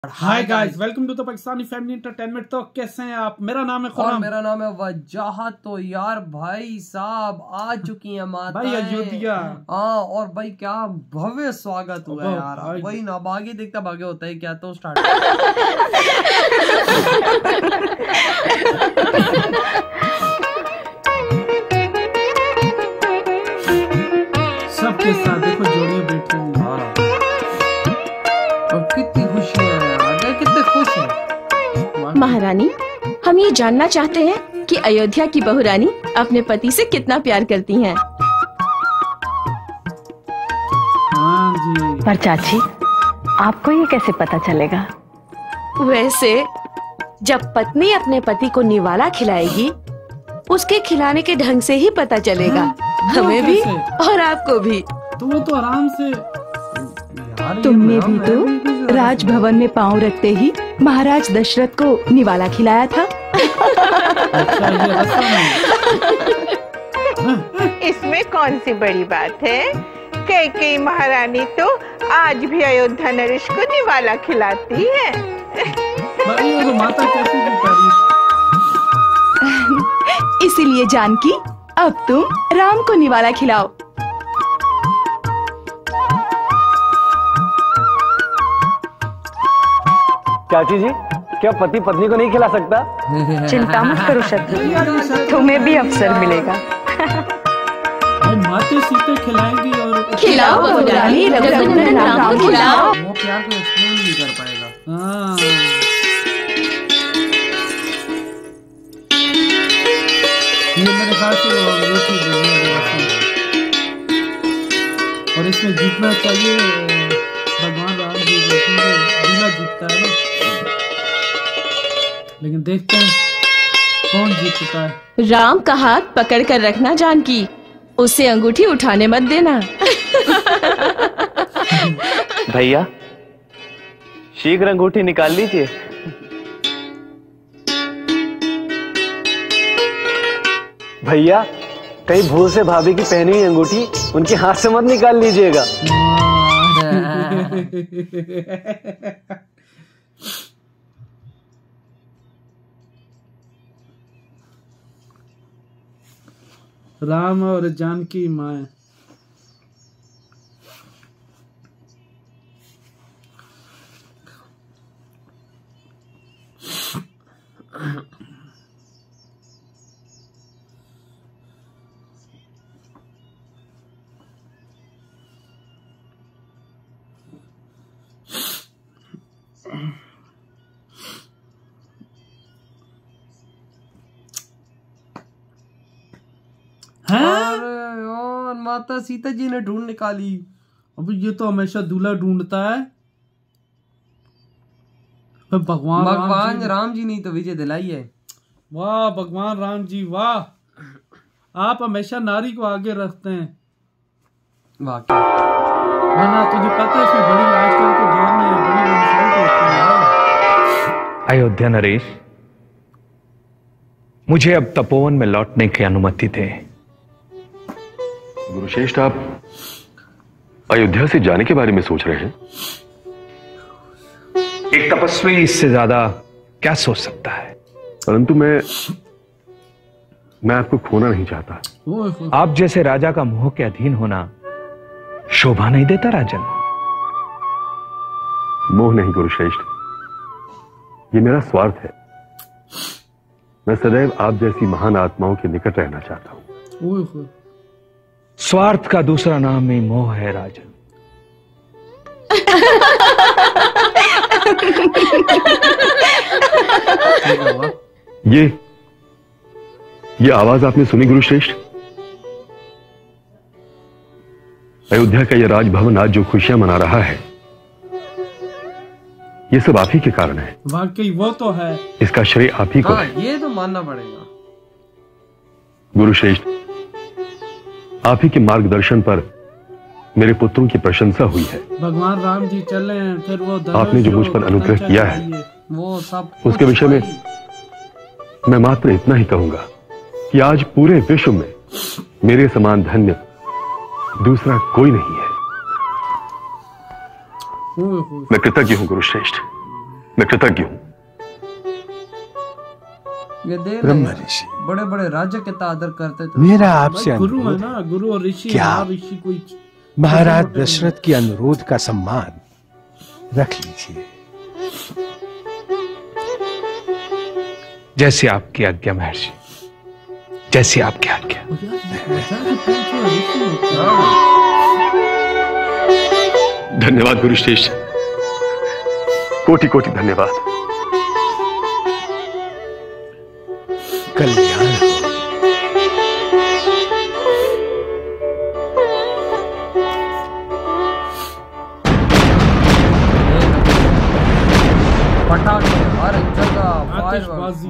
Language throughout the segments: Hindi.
Hi guys, welcome to the Pakistani family entertainment. तो कैसे हैं आप? मेरा नाम है खुर्रम। और मेरा नाम है वजाहत। तो यार भाई साहब आ चुकी है माता भाई अयोध्या। हाँ, और भाई क्या भव्य स्वागत हुआ है यार। वही ना, भागे देखता भागे होता है क्या। तो स्टार्ट सबके साथ देखो जोड़ियां बैठी हुई। और कितनी खुशी है यार, कितने खुश है। महारानी, हम ये जानना चाहते हैं कि अयोध्या की बहू रानी अपने पति से कितना प्यार करती हैं। हाँ जी। पर चाची, आपको ये कैसे पता चलेगा? वैसे जब पत्नी अपने पति को निवाला खिलाएगी, उसके खिलाने के ढंग से ही पता चलेगा। हमें भी और आपको भी। तो वो तो आराम से। तुमने भी तो राजभवन में पांव रखते ही महाराज दशरथ को निवाला खिलाया था। अच्छा, ये रस्म है। इसमें कौन सी बड़ी बात है? कैकेयी महारानी तो आज भी अयोध्या नरेश को निवाला खिलाती है। भाई वो माता कैसी की तारीफ। इसीलिए जानकी, अब तुम राम को निवाला खिलाओ। चाची जी, क्या पति पत्नी को नहीं खिला सकता? चिंता मत करो शत्रु, तुम्हें भी अवसर मिलेगा। माते सीते खिलाएंगी और खिलाओ बहू रानी, रघुनंदन राम को खिलाओ। वो प्यार को एक्सप्लेन नहीं कर पाएगा। हाँ। ये मेरे ख्याल से रोटी देनी है और इसमें जीतना चाहिए भगवान राम जी। दूल्हा जीतता है ना, लेकिन देखते हैं कौन जीतता है। राम का हाथ पकड़ कर रखना जानकी, उससे अंगूठी उठाने मत देना। भैया, शीघ्र अंगूठी निकाल लीजिए। भैया, कहीं भूल से भाभी की पहनी हुई अंगूठी उनके हाथ से मत निकाल लीजिएगा। राम और जानकी माँ। अरे यार, माता सीता जी ने ढूंढ निकाली। अब ये तो हमेशा दूल्हा ढूंढता है। भगवान राम जी नहीं तो विजय दिलाई है। वाह भगवान राम जी, वाह। आप हमेशा नारी को आगे रखते हैं। वाकई ना, तुझे पता है इसमें बड़ी आजकल के दौर में बड़ी इंसल्ट होती है। अयोध्या नरेश, मुझे अब तपोवन में लौटने की अनुमति दे। गुरुश्रेष्ठ, आप अयोध्या से जाने के बारे में सोच रहे हैं? एक तपस्वी इससे ज्यादा क्या सोच सकता है? परंतु मैं आपको खोना नहीं चाहता। आप जैसे राजा का मोह के अधीन होना शोभा नहीं देता राजन। मोह नहीं गुरुश्रेष्ठ, ये मेरा स्वार्थ है। मैं सदैव आप जैसी महान आत्माओं के निकट रहना चाहता हूं। स्वार्थ का दूसरा नाम ही मोह है राजन। ये आवाज आपने सुनी गुरुश्रेष्ठ? अयोध्या का यह राजभवन आज जो खुशियां मना रहा है, ये सब आप ही के कारण है। वाकई वो तो है। इसका श्रेय आप ही को है। ये तो मानना पड़ेगा गुरुश्रेष्ठ। आप ही के मार्गदर्शन पर मेरे पुत्रों की प्रशंसा हुई है। भगवान राम जी चले, फिर वो आपने जो मुझ पर अनुग्रह किया है, वो सब उसके विषय में मैं मात्र इतना ही कहूंगा कि आज पूरे विश्व में मेरे समान धन्य दूसरा कोई नहीं है। मैं कृतज्ञ हूं गुरुश्रेष्ठ। मैं कृतज्ञ हूं। ये देव ब्रह्म ऋषि बड़े बड़े राज्य के आदर करते थे। मेरा आपसे गुरु है अनुरोध ना, गुरु और ऋषि। क्या ऋषि कोई महाराज दशरथ के अनुरोध का सम्मान रख लीजिए। जैसी आपकी आज्ञा महर्षि, जैसी आपकी आज्ञा। धन्यवाद गुरुश्रेष्ठ, कोटि कोटि धन्यवाद। कल्याण हो। पटाखे हर जगह, आतिशबाजी।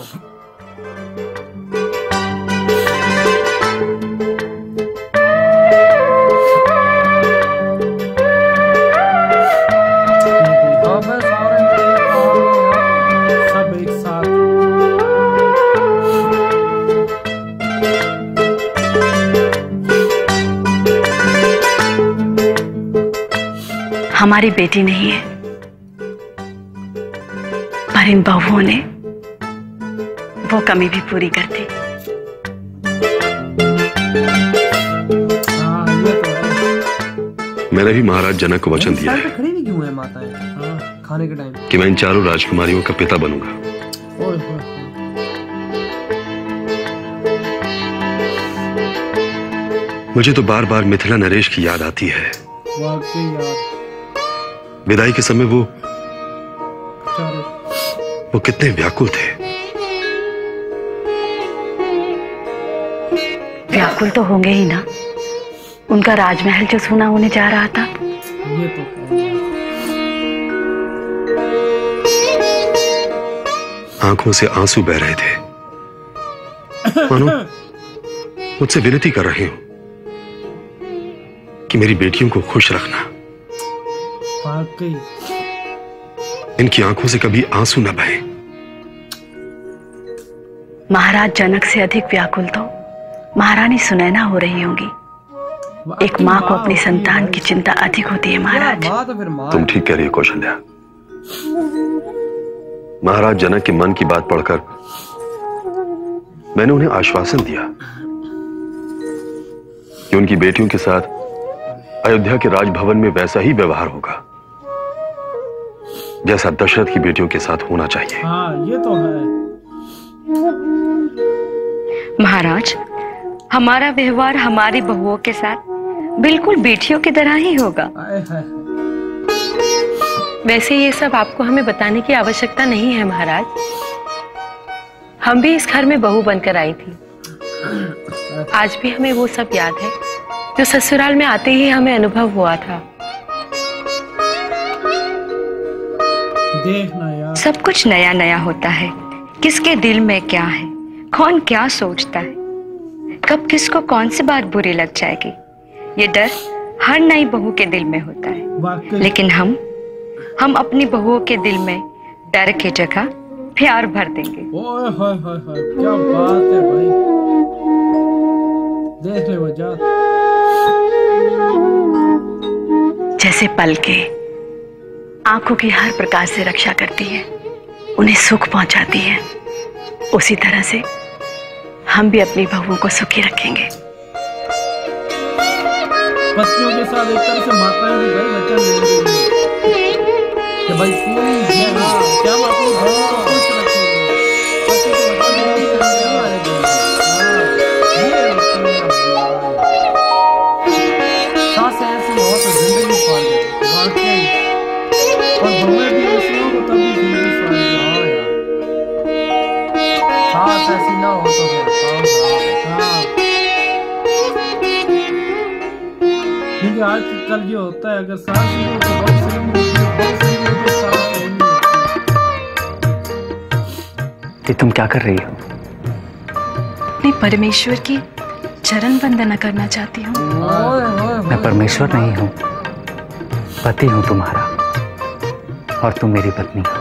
सब एक साथ। हमारी बेटी नहीं है, पर इन बहुओं ने वो कमी भी पूरी कर दी। मैंने भी महाराज जनक को वचन दिया है खड़ी नहीं क्यों है माताएं खाने के टाइम कि मैं इन चारों राजकुमारियों का पिता बनूंगा। मुझे तो बार बार मिथिला नरेश की याद आती है। वाकई यार, विदाई के समय वो कितने व्याकुल थे। व्याकुल तो होंगे ही ना, उनका राजमहल जो सूना होने जा रहा था। ये तो आंखों से आंसू बह रहे थे, मानो मुझसे विनती कर रहे हो कि मेरी बेटियों को खुश रखना। वाकई इनकी आंखों से कभी आंसू न बहे। महाराज जनक से अधिक व्याकुल तो महारानी सुनैना हो रही होंगी। एक माँ को अपनी संतान की चिंता अधिक होती है महाराज। तुम ठीक कह रही हो कौशल्या। महाराज जनक के मन की बात पढ़कर मैंने उन्हें आश्वासन दिया कि उनकी बेटियों के साथ अयोध्या के राजभवन में वैसा ही व्यवहार होगा जैसा दशरथ की बेटियों के साथ होना चाहिए। हाँ, ये तो है। महाराज, हमारा व्यवहार हमारी बहुओं के साथ बिल्कुल बेटियों की तरह ही होगा। वैसे ये सब आपको हमें बताने की आवश्यकता नहीं है महाराज। हम भी इस घर में बहू बनकर आई थी। आज भी हमें वो सब याद है जो ससुराल में आते ही हमें अनुभव हुआ था। देखना यार, सब कुछ नया नया होता है। किसके दिल में क्या है, कौन क्या सोचता है, कब किसको कौन सी बात बुरी लग जाएगी, ये डर हर नई बहू के दिल में होता है। लेकिन हम अपनी बहुओं के दिल में डर की जगह प्यार भर देंगे। ओए होए होए होए, क्या बात है भाई। देख ले वजह। जैसे पलकें आंखों की हर प्रकार से रक्षा करती है, उन्हें सुख पहुंचाती है, उसी तरह से हम भी अपनी बहुओं को सुखी रखेंगे। पत्नियों के साथ एक तरह से माताएं भी भाई वचन ले रही हैं कि भाई पूरी क्या हम अपनी बहू को खुश रखेंगे। पति को वचन नहीं आएगी। सास ऐसी हो तो जिंदगी पाल ले। वाकई, और बहुएं भी ऐसी हो तो तभी जिंदगी सवार जाओ यार। सास ऐसी ना हो तो फिर क्योंकि आज कल ये होता है, अगर सास नहीं हो तो बहुत सही नहीं होती, बहुत सही नहीं हो तो सास सही नहीं होती। ये तुम क्या कर रही हो? अपने परमेश्वर की चरण वंदना करना चाहती हूँ। मैं परमेश्वर नहीं हूँ, पति हूँ तुम्हारा, और तुम मेरी पत्नी हो।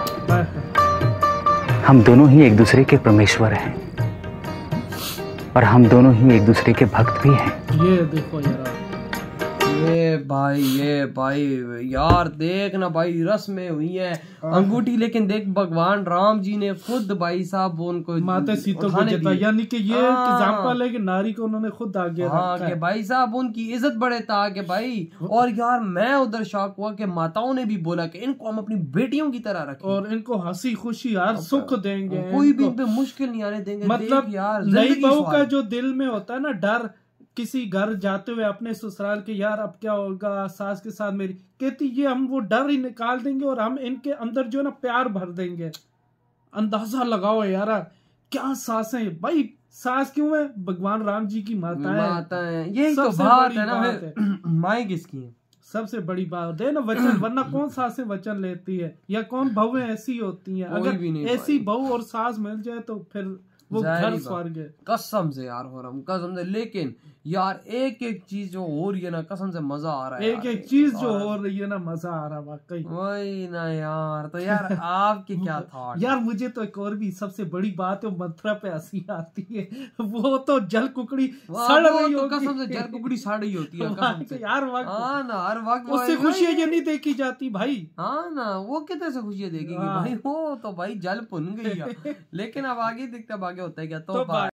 हम दोनों ही एक दूसरे के परमेश्वर हैं, और हम दोनों ही एक दूसरे के भक्त भी हैं। ये देखो यार, ये भाई यार देख ना भाई, रस्में हुई है अंगूठी, लेकिन देख भगवान राम जी ने खुद भाई साहब उनको माता सीता को जिता, यानी कि ये एग्जांपल है कि नारी को उन्होंने खुद आगे रखा है। भाई साहब उनकी इज्जत बड़े था कि भाई, और यार मैं उधर शॉक हुआ कि माताओं ने भी बोला कि इनको हम अपनी बेटियों की तरह रखें और इनको हंसी खुशी हर सुख देंगे, कोई भी मुश्किल नहीं आने देंगे। मतलब यार नई बहू का जो दिल में होता है ना डर, किसी घर जाते हुए अपने ससुराल के, यार अब क्या होगा सास के साथ मेरी, कहती ये हम वो डर ही निकाल देंगे और हम इनके अंदर जो है ना प्यार भर देंगे। अंदाजा लगाओ यार क्या सास है भाई, सास क्यों है, भगवान राम जी की माता है, यही तो बात है ना, माएँ किसकी है सबसे बड़ी बात है ना वचन, वरना कौन सास से वचन लेती है, या कौन बहुएं ऐसी होती हैं, अगर ऐसी बहू और सास मिल जाए तो फिर वो घर स्वर्ग है। कसम से यार हो रहा कसम से, लेकिन यार एक एक चीज जो हो रही है ना कसम से मजा आ रहा है, एक एक चीज जो हो रही है ना मजा आ रहा है वाकई। वही ना यार, तो यार आपके क्या था यार मुझे तो एक और भी सबसे बड़ी बात है, मथुरा पे हंसी आती है, वो तो जल कुकड़ी सड़ रही होगी, कसम से जल कुकड़ी सड़ रही होती है कसम से यार वक्त, हाँ ना हर वक्त उससे खुशियां ये नहीं देखी जाती भाई, हाँ ना वो कितने से खुशियां देखेगी भाई, वो तो भाई जल पुन गई है। लेकिन अब आगे दिखता आगे होता है क्या, तो